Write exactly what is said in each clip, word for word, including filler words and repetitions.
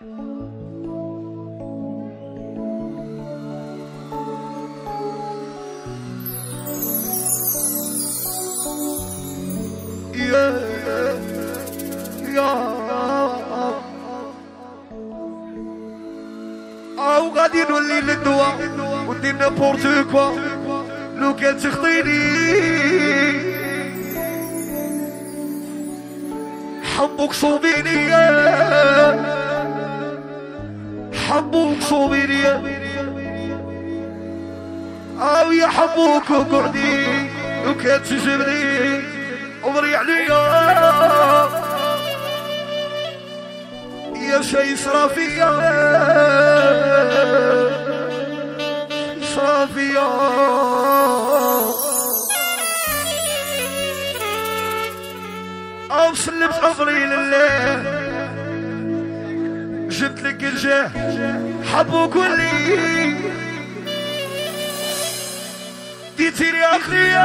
او غادي نولي للدواء وندير نابورت كوا لو كان تخطيني حبوك صوبيني حبوك صوبيني او يا حبوك وقعدي لو كان تجبني عمري عليا يا شي صرافية صرافية أو سلمت أمري لله جبت لك الجاه حبوك ولي ديتيلي عقلية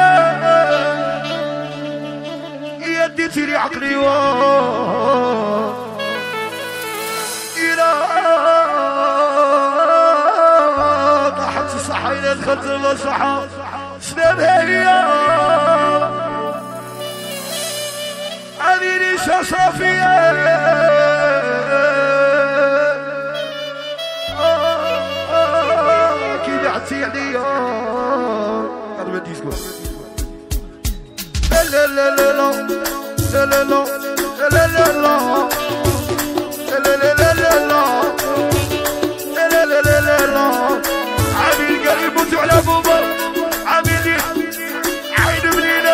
يا ديتيلي عقلية طاحت الصحة إلى دخلت المصحة سببها هي عميلي صافية كي بعتي عليا قرب الديسكو لا لا لا لا لا لا لا لا لا لا لا لا لا لا لا لا لا لا عامل قلب موت على بوبا عامل عين منينا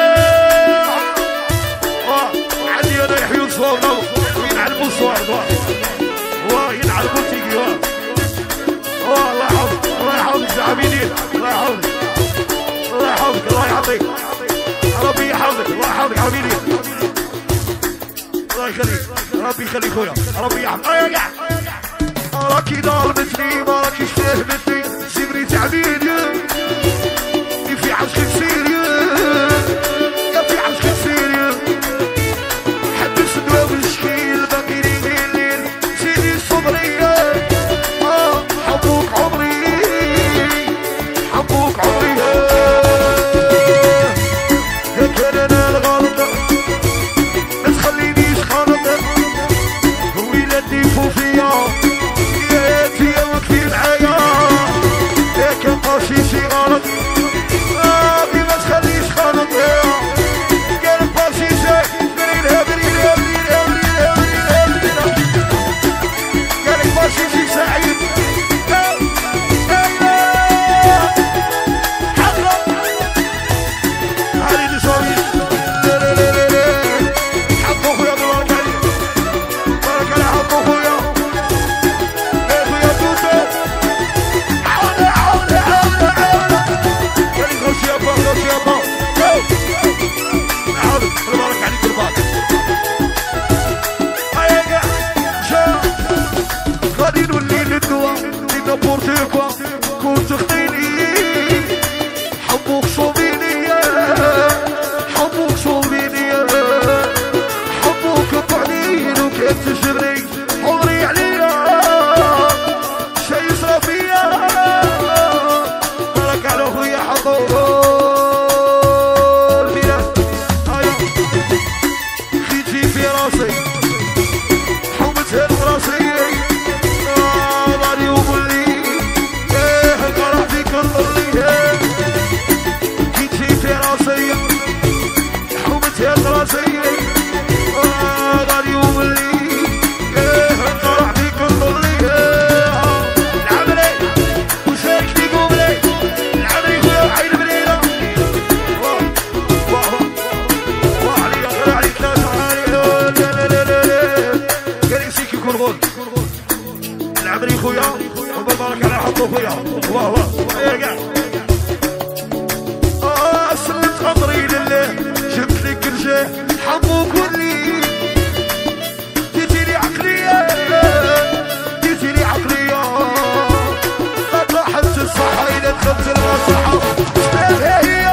عندي انا يحيون صورنا وينعلبوا الصور واه ينعلبوا تيجي واه واه الله يحفظك الله يحفظك عاملين الله يحفظك الله يحفظك الله يعطيك ربي يحفظك الله يحفظك عاملين الله يخليك ربي يخليك خويا ربي يحفظك راكي ضربتني ما راكيش فهمتني سيبني تعبيد يا في عشق سيريا يا في عشق سيريا حبس الدواء والشكيل باقي لي من الليل سيدي الصبرية اه حبوك عمري حبوك عمري يا كان انا الغلط ما تخلينيش خالط ويلاتي فوفيا شي غلط ربي ما تخليش خلط قالك بارشي شي بريلها بريلها بريلها بريلها بريلها بريلها قالك بارشي شي سعيد حضرة هذه نسوي لا لا لا لا لا حطوا خويا تبارك عليك تبارك على حطوا خويا يا خويا توتو عودة عودة عودة عاود تبارك عليك الباط هيا كاع جا غادي نولي للدواء دي نابورت كوا كنت تخطيني حبوك صوبيني حبوك صوبيني حبوك بعدين وكيف تجبري عمري عليا شي يصرى فيا بارك على خويا حبوك العمري خويا وبارك على حطو خويا واه واه يا كاع اه سلمت امري لله جبت لك الجاه حبوك ولي ديتيلي عقلية ديتيلي عقلية ما طاحت الصحة إلا دخلت المصحة سببها هي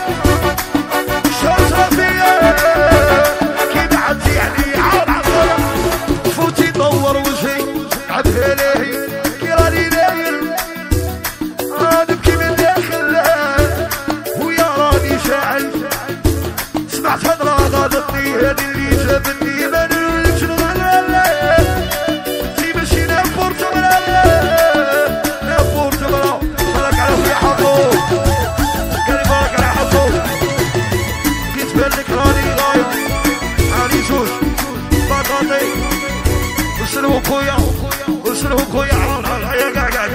شاطرة فيا كي بعدتي علي عاد عطرة فوتي دور وسلو خويا وسلو خويا يا قاع قاع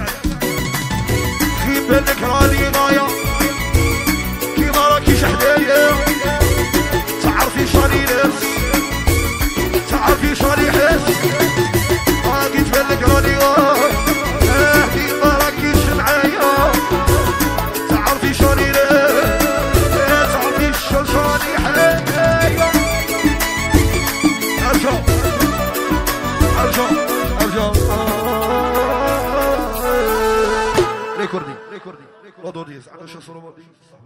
في بالك راني ضايع كيما راكي شحدايا تعرفي شاني ناس تعرفي شاني حس راكي تبلك راني ضايع كيما راكيش معايا تعرفي شاني ناس تعرفي شاني حس ارجع ارجع ارجع ريكوردي ريكوردي ريكوردي على شو صورة